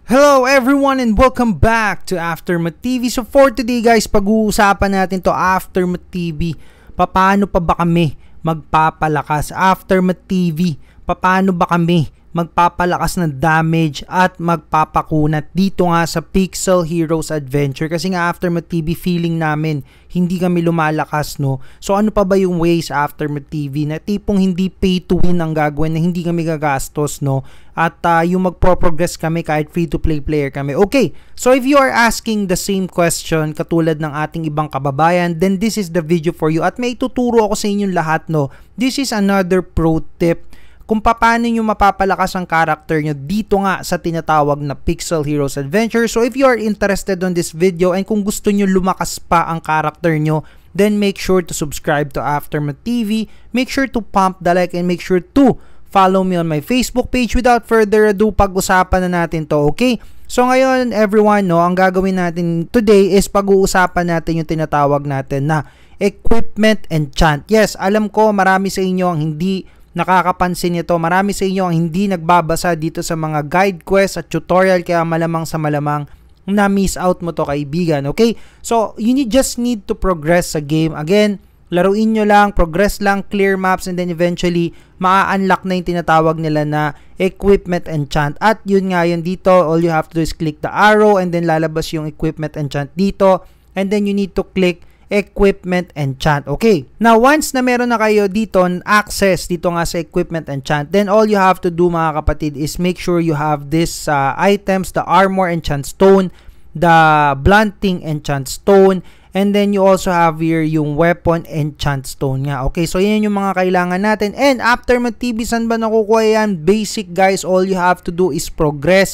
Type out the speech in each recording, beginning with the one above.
Hello everyone and welcome back to Aftermath TV. So for today guys, pag-uusapan natin to Aftermath TV. Paano pa ba kami magpapalakas? Aftermath TV, paano ba kami magpapalakas ng damage at magpapakunat dito nga sa Pixel Heroes Adventure? Kasi nga Aftermath TV, feeling namin hindi kami lumalakas, no? So ano pa ba yung ways Aftermath TV na tipong hindi pay to win ang gagawin, na hindi kami gagastos, no? At yung magpo-progress kami kahit free-to-play player kami. Okay, so if you are asking the same question katulad ng ating ibang kababayan, then this is the video for you. At may tuturo ako sa inyong lahat, no? This is another pro tip kung paano nyo mapapalakas ang character nyo dito nga sa tinatawag na Pixel Heroes Adventure. So if you are interested on this video and kung gusto nyo lumakas pa ang character nyo, then make sure to subscribe to Aftermath TV, make sure to pump the like, and make sure to follow me on my Facebook page. Without further ado, pag-usapan na natin to, okay? So ngayon everyone, no, ang gagawin natin today is pag-uusapan natin yung tinatawag natin na equipment enchant. Yes, alam ko marami sa inyo ang hindi nakakapansin ito. Marami sa inyo ang hindi nagbabasa dito sa mga guide quest at tutorial, kaya malamang sa malamang na miss out mo to, kaibigan. Okay? So, you just need to progress sa game. Again, laruin nyo lang, progress lang, clear maps, and then eventually, maa-unlock na yung tinatawag nila na equipment enchant. At yun nga yun dito, all you have to do is click the arrow and then lalabas yung equipment enchant dito. And then you need to click equipment enchant. Okay, now once na meron na kayo dito access dito nga sa equipment enchant, then all you have to do mga kapatid is make sure you have this items, the armor enchant stone, the blunting enchant stone, and then you also have here yung weapon enchant stone nga. Okay, so yan yung mga kailangan natin. And Aftermath TV, saan ba nakukuha yan? Basic guys, all you have to do is progress,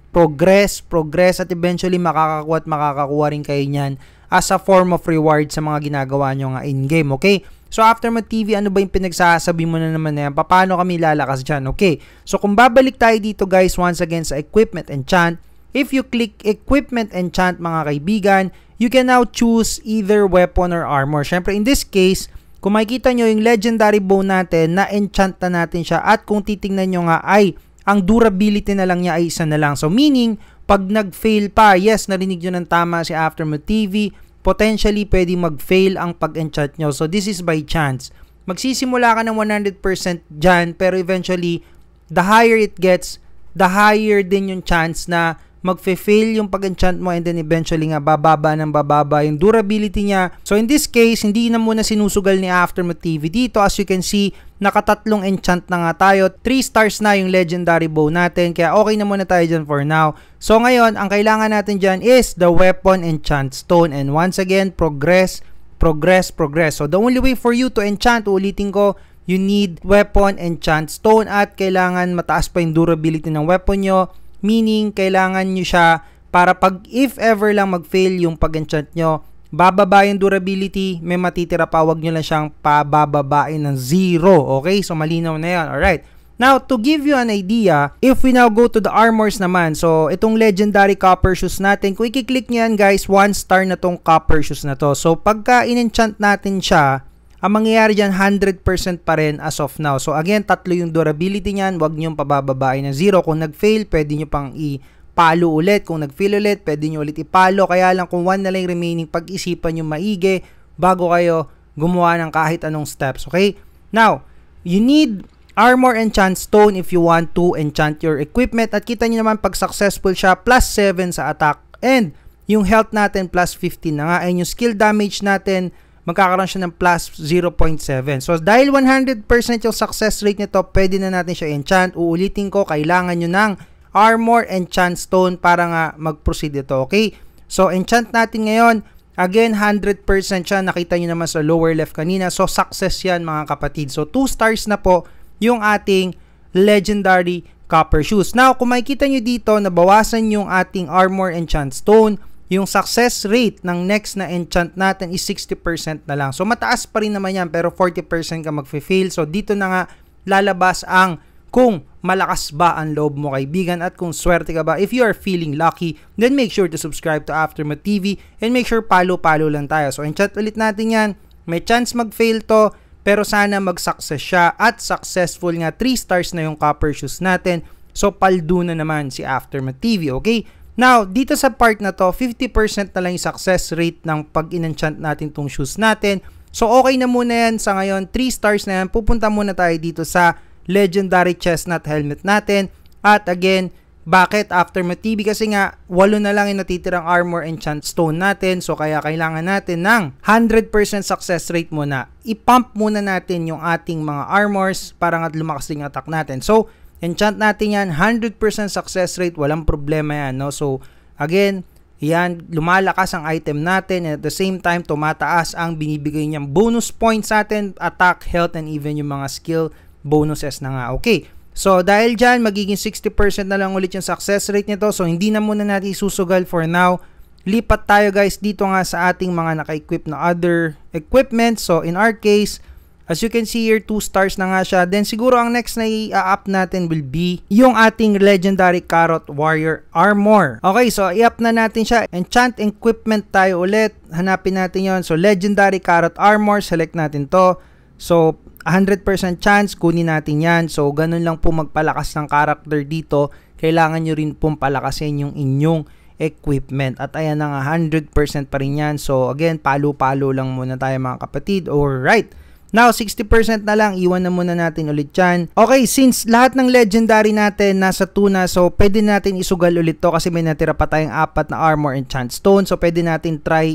at eventually makakakuha rin kayo nyan as a form of reward sa mga ginagawa nyo nga in-game, okay? So, Aftermath TV, ano ba yung pinagsasabi mo na naman na yan? Paano kami lalakas dyan, okay? So, kung babalik tayo dito guys, once again sa Equipment Enchant, if you click Equipment Enchant mga kaibigan, you can now choose either weapon or armor. Syempre, in this case, kung makikita nyo yung legendary bow natin, na-enchant na natin siya, at kung titingnan nyo nga ay, ang durability na lang niya ay isa na lang. So, meaning, pag nag-fail pa, yes, narinig nyo ng tama si Aftermath TV, potentially pwedeng mag-fail ang pag-enchant nyo. So, this is by chance. Magsisimula ka ng 100% dyan, pero eventually, the higher it gets, the higher din yung chance na mag-fail yung pag-enchant mo, and then eventually nga, bababa yung durability niya. So, in this case, hindi na muna sinusugal ni Aftermath TV dito. As you can see, nakatatlong enchant na nga tayo. 3 stars na yung legendary bow natin, kaya okay na muna tayo dyan for now. So ngayon, ang kailangan natin dyan is the weapon enchant stone, and once again, progress. So the only way for you to enchant, ulitin ko, you need weapon enchant stone, at kailangan mataas pa yung durability ng weapon nyo, meaning kailangan nyo siya para pag if ever lang mag-fail yung pag-enchant nyo, bababa yung durability, may matitira pa, wag nyo lang siyang pabababain ng 0. Okay? So, malinaw na yan. Alright. Now, to give you an idea, if we now go to the armors naman, so, itong legendary copper shoes natin, kung i-click nyo yan, guys, 1 star na tong copper shoes na to. So, pagka in-enchant natin siya, ang mangyayari dyan, 100% pa rin as of now. So, again, 3 yung durability niyan, wag nyo pabababain ng 0. Kung nag-fail, pwede nyo pang palo ulit. Kung nag-fail ulit, pwede nyo ulit ipalo. Kaya lang kung 1 na lang remaining, pag-isipan nyo maigi bago kayo gumawa ng kahit anong steps. Okay? Now, you need armor enchant stone if you want to enchant your equipment. At kita nyo naman, pag successful siya, plus 7 sa attack. And yung health natin, plus 15 na nga. And yung skill damage natin, magkakaroon siya ng plus 0.7. So, dahil 100% yung success rate nito, pwede na natin siya enchant. Uulitin ko, kailangan nyo ng armor enchant stone para nga mag-proceed ito, okay? So, enchant natin ngayon, again, 100% siya, nakita nyo naman sa lower left kanina, so success yan mga kapatid. So, 2 stars na po yung ating legendary copper shoes. Now, kung makikita nyo dito, nabawasan yung ating armor enchant stone, yung success rate ng next na enchant natin is 60% na lang. So, mataas pa rin naman yan, pero 40% ka mag-fail. So, dito na nga lalabas ang kung malakas ba ang loob mo kaibigan at kung swerte ka ba. If you are feeling lucky, then make sure to subscribe to Aftermath TV and make sure palo lang tayo. So enchant ulit natin yan. May chance mag-fail to, pero sana mag-success siya at successful nga. 3 stars na yung copper shoes natin. So, paldo na naman si Aftermath TV, okay? Now, dito sa part na to, 50% na lang yung success rate ng pag-enchant natin tong shoes natin. So, okay na muna yan sa ngayon. 3 stars na yan. Pupunta muna tayo dito sa legendary chestnut helmet natin. At again, bakit Aftermath TV? Kasi nga, 8 na lang yung natitirang armor enchant stone natin. So, kaya kailangan natin ng 100% success rate muna. I-pump muna natin yung ating mga armors para nga lumakas din yung attack natin. So, enchant natin yan, 100% success rate, walang problema yan, no? So, again, yan, lumalakas ang item natin, and at the same time, tumataas ang binibigay niyang bonus points sa atin, attack, health, and even yung mga skill bonuses na nga. Okay, so dahil dyan, magiging 60% na lang ulit yung success rate nito, so hindi na muna natin isusugal for now. Lipat tayo guys dito nga sa ating mga naka-equip na other equipment. So, in our case, as you can see here, 2 stars na nga siya. Then siguro ang next na i-up natin will be yung ating legendary Carrot Warrior Armor. Okay, so i-up na natin siya. Enchant equipment tayo ulit. Hanapin natin yon. So legendary Carrot Armor, select natin to. So 100% chance, kunin natin yan. So ganun lang po magpalakas ng character dito. Kailangan nyo rin pong palakasin yung inyong equipment. At ayan na nga, 100% pa rin yan. So again, palo-palo lang muna tayo mga kapatid. Alright. Now, 60% na lang, iwan na muna natin ulit yan. Okay, since lahat ng legendary natin nasa 2 na, so pwede natin isugal ulit to kasi may natira pa tayong 4 na armor enchant stone. So pwede natin try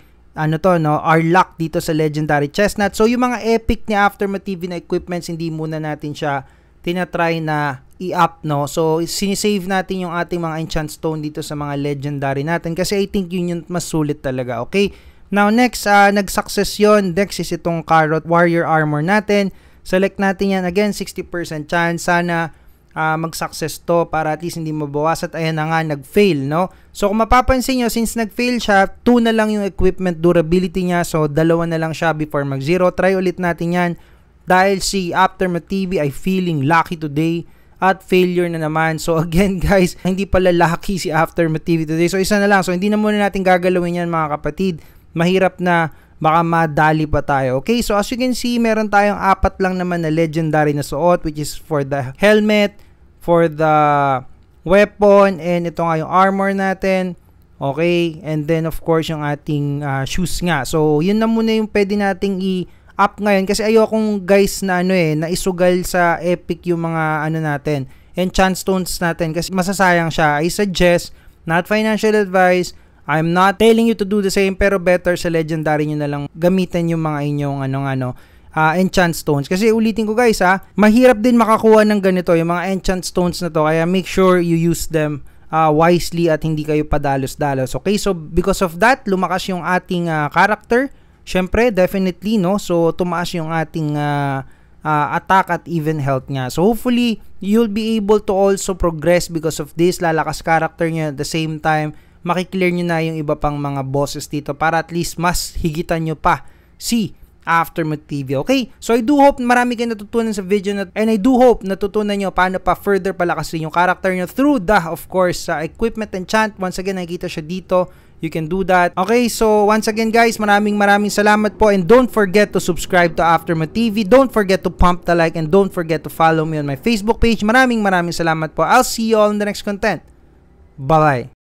our luck dito sa legendary chestnut. So yung mga epic ni Aftermath TV na equipments, hindi muna natin siya tinatry na i-up, no? So sinisave natin yung ating mga enchant stone dito sa mga legendary natin kasi I think yun yung mas sulit talaga, okay? Now next, nag-success yun. Next is itong Carrot Warrior Armor natin. Select natin yan. Again, 60% chance. Sana mag-success to para at least hindi mabawas. At ayan na nga, nag-fail, no? So kung mapapansin nyo, since nag-fail siya, 2 na lang yung equipment durability niya. So 2 na lang siya before mag-0. Try ulit natin yan. Dahil si Aftermath TV ay feeling lucky today. At failure na naman. So again guys, hindi pala lucky si Aftermath TV today. So isa na lang. So hindi na muna natin gagalawin yan mga kapatid. Mahirap na baka madali pa tayo. Okay, so as you can see, meron tayong 4 lang naman na legendary na suot, which is for the helmet, for the weapon, and ito nga yung armor natin. Okay, and then of course yung ating shoes nga. So yun na muna yung pwede nating i-up ngayon kasi ayokong guys na na isugal sa epic yung mga natin, enchant stones natin kasi masasayang siya. I suggest, not financial advice, I'm not telling you to do the same, pero better sa legendary nyo na lang gamitin yung mga inyong enchant stones. Kasi ulitin ko guys mahirap din makakuha ng ganito, yung mga enchant stones na to. Kaya make sure you use them wisely at hindi kayo padalos-dalos. Okay, so because of that, lumakas yung ating character. Syempre, definitely, no? So tumaas yung ating attack at even health nga. So hopefully, you'll be able to also progress because of this. Lalakas character nyo at the same time, makiklear nyo na yung iba pang mga bosses dito para at least mas higitan nyo pa si Aftermath TV. Okay? So I do hope marami kayo natutunan sa video na, and I do hope natutunan nyo paano pa further palakasin yung character nyo through the, of course, equipment enchant. Once again, nakikita siya dito. You can do that. Okay, so once again guys, maraming salamat po, and don't forget to subscribe to Aftermath TV. Don't forget to pump the like, and don't forget to follow me on my Facebook page. Maraming salamat po. I'll see you all in the next content. Bye-bye.